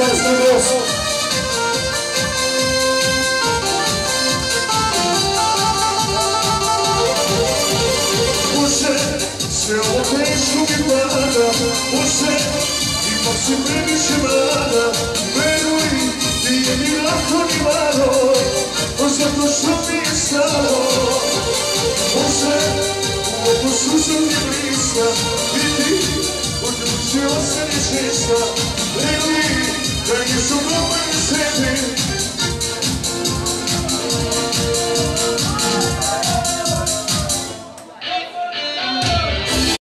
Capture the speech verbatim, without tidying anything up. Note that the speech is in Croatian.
Hrvatski gost. Bože, sve ovo teško mi pada, Bože, ipak si previše mlada, veruj, nije mi lako ni malo, zato što mi je stalo. Bože, u ovu suzu mi blista, vidi, odlučila se nečesta, vidi, da je su mnogo